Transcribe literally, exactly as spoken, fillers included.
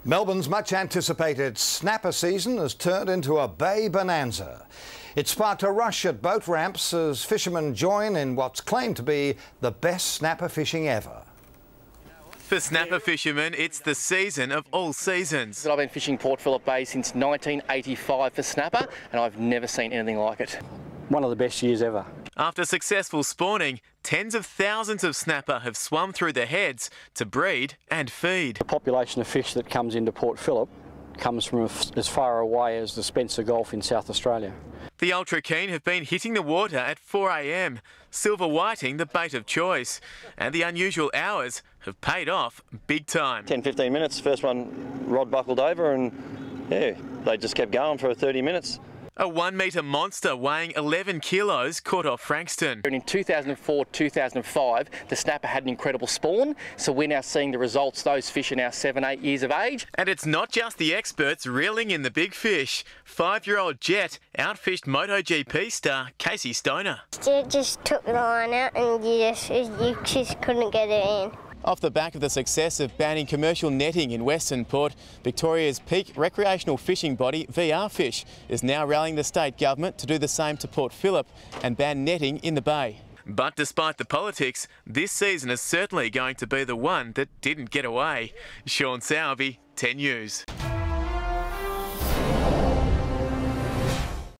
Melbourne's much anticipated snapper season has turned into a bay bonanza. It sparked a rush at boat ramps as fishermen join in what's claimed to be the best snapper fishing ever. For snapper fishermen, it's the season of all seasons. I've been fishing Port Phillip Bay since nineteen eighty-five for snapper, and I've never seen anything like it. One of the best years ever. After successful spawning, tens of thousands of snapper have swum through the heads to breed and feed. The population of fish that comes into Port Phillip comes from as far away as the Spencer Gulf in South Australia. The ultra keen have been hitting the water at four a m, silver whiting the bait of choice, and the unusual hours have paid off big time. ten fifteen minutes, first one rod buckled over, and yeah, they just kept going for thirty minutes. A one metre monster weighing eleven kilos caught off Frankston. And in two thousand four two thousand five, the snapper had an incredible spawn, so we're now seeing the results. Those fish are now seven, eight years of age. And it's not just the experts reeling in the big fish. Five-year-old Jet outfished MotoGP star Casey Stoner. You just took the line out and you just, you just couldn't get it in. Off the back of the success of banning commercial netting in Western Port, Victoria's peak recreational fishing body, V R Fish, is now rallying the state government to do the same to Port Phillip and ban netting in the bay. But despite the politics, this season is certainly going to be the one that didn't get away. Sean Sowerby, ten News.